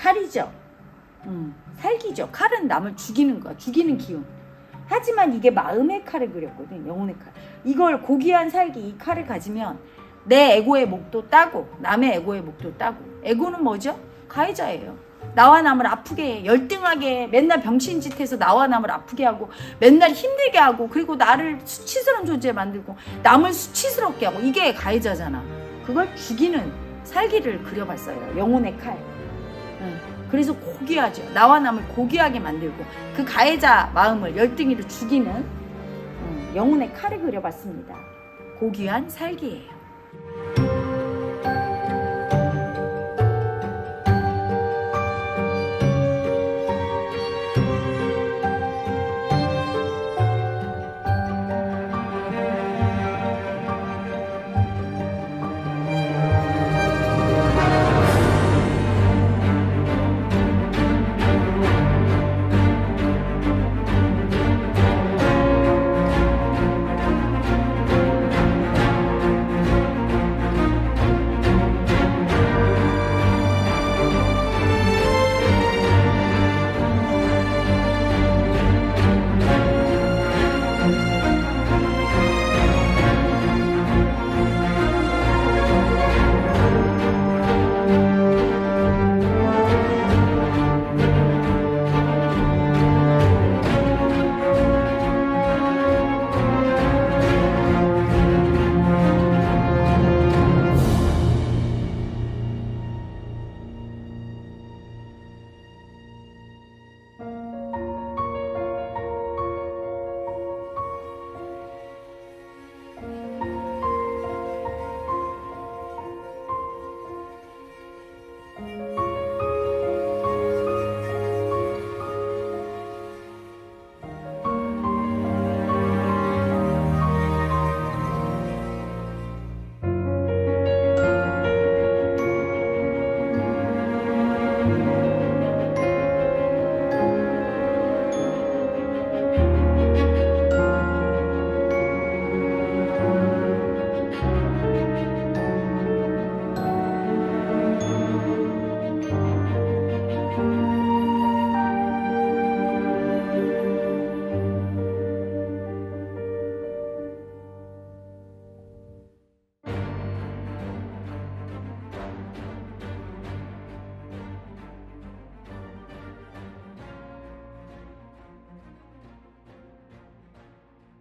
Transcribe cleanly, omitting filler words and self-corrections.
칼이죠. 살기죠. 칼은 남을 죽이는 거야. 죽이는 기운. 하지만 이게 마음의 칼을 그렸거든. 영혼의 칼. 이걸 고귀한 살기, 이 칼을 가지면 내 에고의 목도 따고 남의 에고의 목도 따고. 에고는 뭐죠? 가해자예요. 나와 남을 아프게 해. 열등하게 맨날 병신짓해서 나와 남을 아프게 하고 맨날 힘들게 하고 그리고 나를 수치스러운 존재 만들고 남을 수치스럽게 하고. 이게 가해자잖아. 그걸 죽이는 살기를 그려봤어요. 영혼의 칼. 그래서 고귀하죠. 나와 남을 고귀하게 만들고 그 가해자 마음을 열등이로 죽이는 영혼의 칼을 그려봤습니다. 고귀한 살기예요.